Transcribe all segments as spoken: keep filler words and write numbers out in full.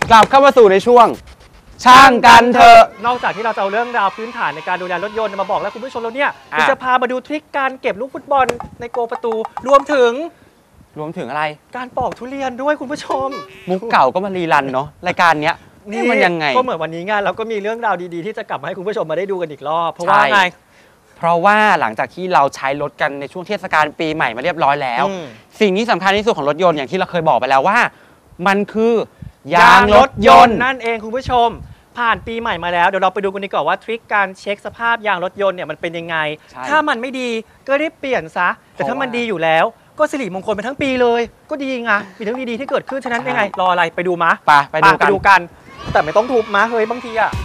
กลับเข้ามาสู่ในช่วงช่างกันเถอะนอกจากที่เราจะเอาเรื่องราวพื้นฐานในการดูแลรถยนต์มาบอกแล้วคุณผู้ชมแล้วเนี่ยเราจะพามาดูทริคการเก็บลูกฟุตบอลในโกประตูรวมถึงรวมถึงอะไรการปอกทุเรียนด้วยคุณผู้ชมมุกเก่าก็มารีรันเนาะรายการเนี้ยนี่มันยังไงก็เหมือนวันนี้ไงเราก็มีเรื่องราวดีๆที่จะกลับมาให้คุณผู้ชมมาได้ดูกันอีกรอบเพราะว่าไงเพราะว่าหลังจากที่เราใช้รถกันในช่วงเทศกาลปีใหม่มาเรียบร้อยแล้วสิ่งนี้สำคัญที่สุดของรถยนต์อย่างที่เราเคยบอกไปแล้วว่ามันคือยางรถยนต์นั่นเองคุณผู้ชมผ่านปีใหม่มาแล้วเดี๋ยวเราไปดูกันดีกว่าว่าทริคการเช็คสภาพยางรถยนต์เนี่ยมันเป็นยังไงถ้ามันไม่ดีก็รีบเปลี่ยนซะแต่ถ้ามันดีอยู่แล้วก็สิริมงคลไปทั้งปีเลยก็ดีไงมีทั้งดีๆที่เกิดขึ้นฉะนั้นยังไงรออะไรไปดูมะไปไปดูกันแต่ไม่ต้องทุบมะเฮ้ยบางทีอะ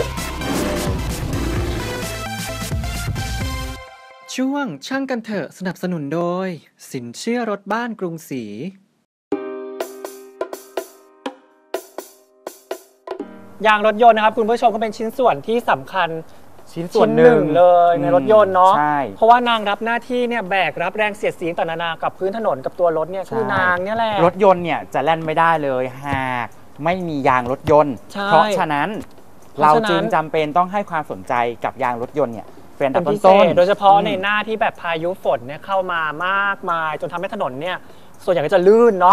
ช่วงช่างกันเถอะสนับสนุนโดยสินเชื่อรถบ้านกรุงศรียางรถยนต์นะครับคุณผู้ชมก็เป็นชิ้นส่วนที่สำคัญชิ้นส่วนหนึ่งเลยในรถยนต์เนาะเพราะว่านางรับหน้าที่เนี่ยแบกรับแรงเสียดสีต่างๆนานากับพื้นถนนกับตัวรถเนี่ยคือนางเนี่ยแหละรถยนต์เนี่ยจะแล่นไม่ได้เลยหากไม่มียางรถยนต์เพราะฉะนั้นเราจึงจำเป็นต้องให้ความสนใจกับยางรถยนต์เนี่ยเป็นอันดับต้นโดยเฉพาะในหน้าที่แบบพายุฝนเนี่ยเข้ามามากมายจนทำให้ถนนเนี่ยส่วนใหญ่ก็จะลื่นเนาะ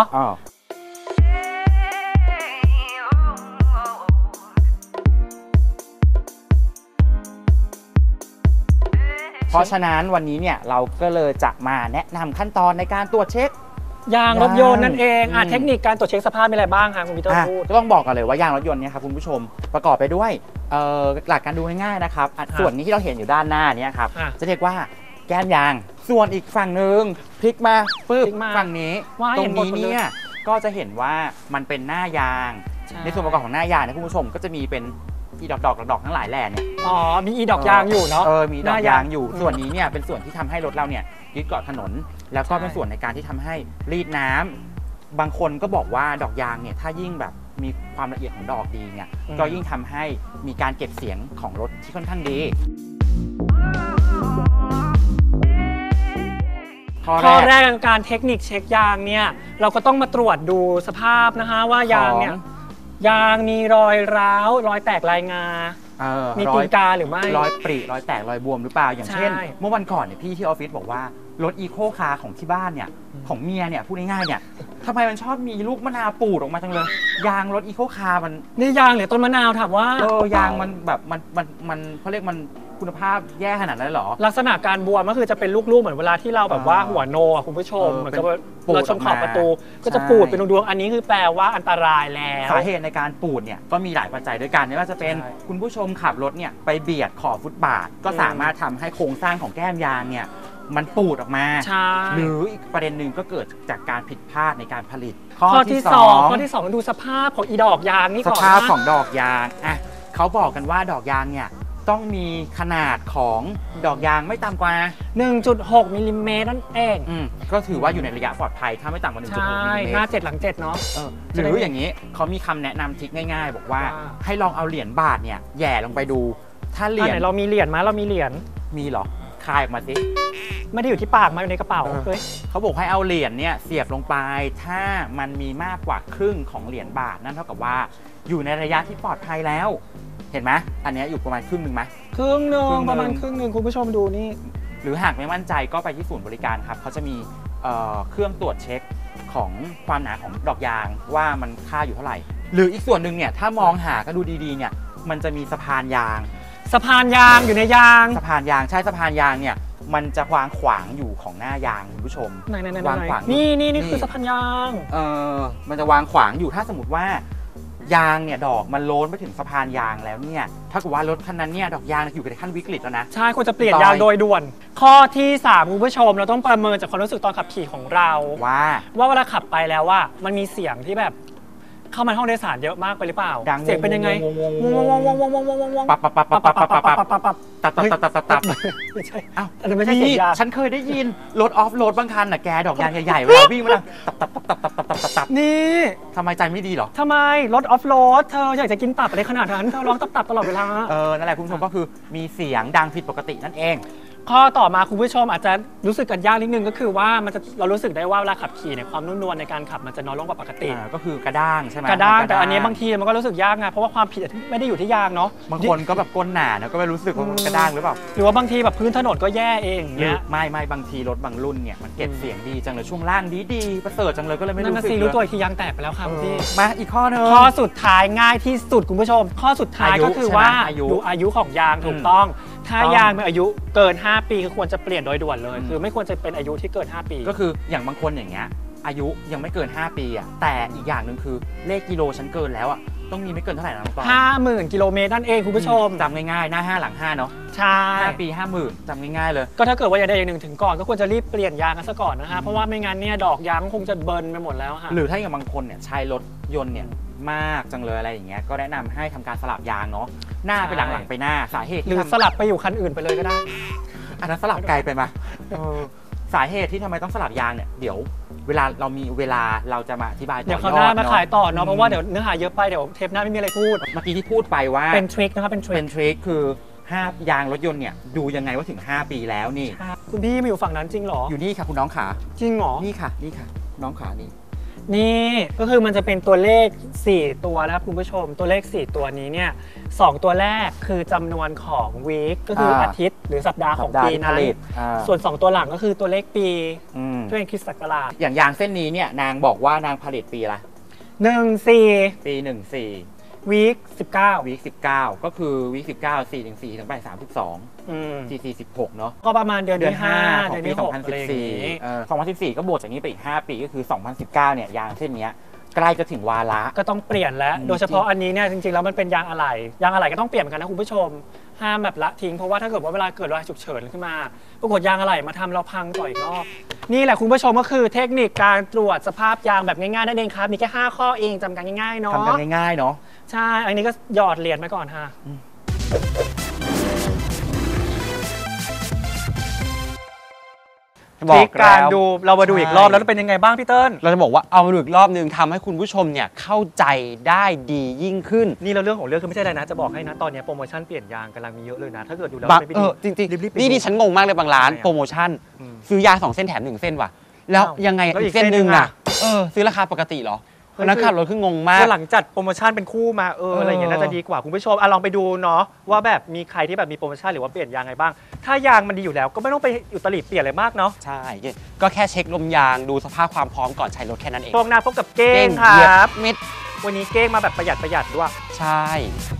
เพราะฉะนั้นวันนี้เนี่ยเราก็เลยจะมาแนะนำขั้นตอนในการตรวจเช็คยางรถยนต์นั่นเองอ่ะเทคนิคการตรวจเช็คสภาพมีอะไรบ้างคะคุณพีเตอร์พูดก็ต้องบอกกันเลยว่ายางรถยนต์เนี่ยครับคุณผู้ชมประกอบไปด้วยหลักการดูง่ายๆนะครับส่วนนี้ที่เราเห็นอยู่ด้านหน้านี้ครับจะเรียกว่าแก้มยางส่วนอีกฝั่งหนึ่งพลิกมาปึ๊บฝั่งนี้ตรงนี้เนี่ยก็จะเห็นว่ามันเป็นหน้ายางในส่วนประกอบของหน้ายางนะคุณผู้ชมก็จะมีเป็นอีดอกดอกดอกทั้งหลายแหล่เนี่ยอ๋อมีอีดอกยางอยู่เนาะเออมีดอกยางอยู่ส่วนนี้เนี่ยเป็นส่วนที่ทำให้รถเราเนี่ยยึดเกาะถนนแล้วก็เป็นส่วนในการที่ทำให้รีดน้ำบางคนก็บอกว่าดอกยางเนี่ยถ้ายิ่งแบบมีความละเอียดของดอกดีเนี่ยก็ยิ่งทำให้มีการเก็บเสียงของรถที่ค่อนข้างดีข้อแรกการเทคนิคเช็คยางเนี่ยเราก็ต้องมาตรวจดูสภาพนะฮะว่ายางเนี่ยยางมีรอยร้าวรอยแตกลายงามีตีนกาหรือไม่รอยปริรอยแตกรอยบวมหรือเปล่าอย่างเช่นเมื่อวันก่อนเนี่ยพี่ที่ออฟฟิศบอกว่ารถอีโคคาร์ของที่บ้านเนี่ยของเมียเนี่ยพูดง่ายๆเนี่ยทำไมมันชอบมีลูกมะนาวปูดออกมาจังเลยยางรถอีโคคาร์มันนี่ยางหรือต้นมะนาวถามว่าเออยางมันแบบมันมันมันเขาเรียกมันคุณภาพแย่ขนาดนั้นหรอลักษณะการบวมก็คือจะเป็นลูกๆเหมือนเวลาที่เราแบบว่าหัวโนอ่ะคุณผู้ชมเหมือนกับเราชนขอบประตูก็จะปูดเป็นดวงๆอันนี้คือแปลว่าอันตรายแล้วสาเหตุในการปูดเนี่ยก็มีหลายปัจจัยด้วยกันไม่ว่าจะเป็นคุณผู้ชมขับรถเนี่ยไปเบียดขอบฟุตบาทก็สามารถทำให้โครงสร้างของแก้มยางเนี่ยมันปูดออกมาหรืออีกประเด็นหนึ่งก็เกิดจากการผิดพลาดในการผลิตข้อที่สองข้อที่สองดูสภาพของอีดอกยางนี่ก่อนสภาพของดอกยางอ่ะเขาบอกกันว่าดอกยางเนี่ยต้องมีขนาดของดอกยางไม่ต่ำกว่าหนึ่งจุดหก มิลลิเมตรนั่นเองอืมก็ถือว่าอยู่ในระยะปลอดภัยถ้าไม่ต่ำกว่า หนึ่งจุดหก มิลลิเมตรหน้าเจ็ดหลังเจ็ดเนาะหรืออย่างนี้เขามีคำแนะนำทริคง่ายๆบอกว่าให้ลองเอาเหรียญบาทเนี่ยแย่ลงไปดูถ้าเหรียญเรามีเหรียญไหมเรามีเหรียญมีหรอคายออกมาสิไม่ได้อยู่ที่ปากมาอยู่ในกระเป๋าเฮ้ยเขาบอกให้เอาเหรียญเนี่ยเสียบลงไปถ้ามันมีมากกว่าครึ่งของเหรียญบาทนั่นเท่ากับว่าอยู่ในระยะที่ปลอดภัยแล้วเห็นไหมอันนี้อยู่ประมาณครึ่งหนึ่งไหมครึ่งหนึ่งประมาณครึ่งหนึ่งคุณผู้ชมดูนี่หรือหากไม่มั่นใจก็ไปที่ศูนย์บริการครับเขาจะมีเครื่องตรวจเช็คของความหนาของดอกยางว่ามันค่าอยู่เท่าไหร่หรืออีกส่วนหนึ่งเนี่ยถ้ามองหาก็ดูดีๆเนี่ยมันจะมีสะพานยางสะพานยางอยู่ในยางสะพานยางใช่สะพานยางเนี่ยมันจะวางขวางอยู่ของหน้ายางคุณผู้ชมวางขวางนี่นี่นี่คือสะพานยางเออมันจะวางขวางอยู่ถ้าสมมติว่ายางเนี่ยดอกมันโล้นไปถึงสะพานยางแล้วเนี่ยถ้าเกิดว่ารถคันนั้นเนี่ยดอกยางอยู่ในขั้นวิกฤตแล้วนะใช่ควรจะเปลี่ยนยางโดยด่วนข้อที่สามคุณผู้ชมเราต้องประเมินจากความรู้สึกตอนขับขี่ของเราว่าว่าเวลาขับไปแล้วว่ามันมีเสียงที่แบบเข้ามาห้องโดยสารเยอะมากไปหรือเปล่าเสียงเป็นยังไงปับปับปับปับปับปับปับปับปับปับตับตับตับตับตับไม่ใช่อ้าวไม่ใช่เสียงยางฉันเคยได้ยินรถออฟโรดบางคันน่ะแกดอกยางใหญ่ๆเวลาวิ่งมาตับตับตับตับตับตับตับตับนี่ทำไมใจไม่ดีหรอทำไมรถออฟโรดเธออยากจะกินตับอะไรขนาดนั้นเธอร้องตับตับตลอดเวลาเออนั่นแหละคุณผู้ชมก็คือมีเสียงดังผิดปกตินั่นเองข้อต่อมาคุณผู้ชมอาจจะรู้สึกกันยากนิดนึงก็คือว่ามันจะเรารู้สึกได้ว่าเวลาขับขี่เนี่ยความนุ่มนวลในการขับมันจะน้อยลงกว่าปกติก็คือกระด้างใช่ไหมกระด้างแต่อันนี้บางทีมันก็รู้สึกยากไงเพราะว่าความผิดไม่ได้อยู่ที่ยางเนาะบางคนก็แบบก้นหนาเนี่ยก็ไม่รู้สึกว่ามันกระด้างหรือเปล่าหรือว่าบางทีแบบพื้นถนนก็แย่เองเนี่ยไม่ไม่บางทีรถบางรุ่นเนี่ยมันเก็บเสียงดีจังเลยช่วงล่างดีดีประเสริฐจังเลยก็เลยไม่รู้สึกรู้ตัวที่ยางแตกไปแล้วครับพี่มาอีกข้อนึงข้อสุดท้ายง่ายที่สุดคุณผู้ชมข้อสุดท้ายก็คือว่าดูอายุของยางถูกต้องถ้ายางมีอายุเกินห้าปีก็ควรจะเปลี่ยนโดยด่วนเลยคือไม่ควรจะเป็นอายุที่เกินห้าปีก็คืออย่างบางคนอย่างเงี้ยอายุยังไม่เกินห้าปีอ่ะแต่อีกอย่างหนึ่งคือเลขกิโลฉันเกินแล้วอ่ะต้องมีไม่เกินเท่าไหร่นะน้องปอห้าหมื่นกิโลเมตรนั่นเองคุณผู้ชมจำง่ายๆหน้าห้าหลังห้าเนาะใช่ห้าปีห้าหมื่นจำง่ายๆเลยก็ถ้าเกิดว่าอยากได้อย่างหนึ่งถึงก่อนก็ควรจะรีบเปลี่ยนยางกันซะก่อนนะฮะเพราะว่าไม่งั้นเนี่ยดอกยางคงจะเบิร์นไปหมดแล้วค่ะหรือถ้าอย่างบางคนเนี่ยใช้รถยนต์เนี่ยมากจังเลยอะไรอย่างเงี้ยก็แนะนำให้ทำการสลับยางเนาะหน้าไปหลังหลังไปหน้าสาเหตุหรือสลับไปอยู่คันอื่นไปเลยก็ได้อันนั้นสลับไกลไปมาสาเหตุที่ทำไมต้องสลับยางเนี่ยเดี๋ยวเวลาเรามีเวลาเราจะมาอธิบายต่อยอดเดี๋ยวเขาหน้ามาขายต่อเนาะเพราะว่าเดี๋ยวเนื้อหาเยอะไปเดี๋ยวเทปหน้าไม่มีอะไรพูดเมื่อกี้ที่พูดไปว่าเป็นทริคนะครับเป็นทริคเป็นทริคคือห้ายางรถยนต์เนี่ยดูยังไงว่าถึงห้าปีแล้วนี่คุณพี่มาอยู่ฝั่งนั้นจริงหรออยู่นี่ค่ะคุณน้องขาจริงหรอนี่ค่ะนี่ค่ะน้องขานี่นี่ก็คือมันจะเป็นตัวเลขสี่ตัวนะครับคุณผู้ชมตัวเลขสี่ตัวนี้เนี่ยสองตัวแรกคือจำนวนของวีคก็คืออาทิตย์หรือสัปดาห์ของปีนั้นส่วนสองตัวหลังก็คือตัวเลขปีเพื่อคริสต์ศักราชอย่างยางเส้นนี้เนี่ยนางบอกว่านางผลิตปีละหนึ่งสี่ปีหนึ่งสี่วีคสิบเก้าวีคสิบเก้าก็คือวีคสิบเก้าสี่ถึงสี่ถึงไปสามสิบสองสี่สี่สิบหกเนาะก็ประมาณเดือนที่ห้าของปีสองพันสิบสี่สองพันสิบสี่ก็บวกจากนี้ไปอีกห้าปีก็คือสองพันสิบเก้าเนี่ยยางเส้นนี้ใกล้จะถึงวาระก็ต้องเปลี่ยนแล้วโดยเฉพาะอันนี้เนี่ยจริงๆแล้วมันเป็นยางอะไหล่ยางอะไหล่ก็ต้องเปลี่ยนเหมือนกันนะคุณผู้ชมห้ามแบบละทิ้งเพราะว่าถ้าเกิดว่าเวลาเกิดอะไรฉุกเฉินขึ้นมาปรากฏยางอะไหล่มาทำเราพังต่ออีกรอบนี่แหละคุณผู้ชมก็คือเทคนิคการตรวจสภาพยางแบบง่ายๆนั่นเองครับมีแค่ห้าข้อเองจำกันง่ายๆเนาะทำกันง่ายๆเนาะใช่อันนี้ก็หยอดเหรียญมาก่อนค่ะบอกการดูเรามาดูอีกรอบแล้วเป็นยังไงบ้างพี่เติ้ลเราจะบอกว่าเอามาดูอีกรอบนึงทำให้คุณผู้ชมเนี่ยเข้าใจได้ดียิ่งขึ้นนี่เราเรื่องของเรื่องคือไม่ใช่อะไรนะจะบอกให้นะตอนนี้โปรโมชั่นเปลี่ยนยางกำลังมีเยอะเลยนะถ้าเกิดดูแล้วไม่ดีจริงๆนี่ดิฉันงงมากเลยบางร้านโปรโมชั่นซื้อยางสองเส้นแถมหนึ่งเส้นว่ะแล้วยังไงอีกเส้นหนึ่งอ่ะเออซื้อราคาปกติเหรอนักขับรถคืองงมากหลังจัดโปรโมชั่นเป็นคู่มาเอออะไรอย่างเงี้ยน่าจะดีกว่าคุณผู้ชมอ่ะลองไปดูเนาะว่าแบบมีใครที่แบบมีโปรโมชั่นหรือว่าเปลี่ยนยางไงบ้างถ้ายางมันดีอยู่แล้วก็ไม่ต้องไปอุตริเปลี่ยนอะไรมากเนาะใช่ก็แค่เช็คลมยางดูสภาพความพร้อมก่อนใช้รถแค่นั้นเองพวกหน้าพบกับเก้งครับวันนี้เก้งมาแบบประหยัดประหยัดด้วยใช่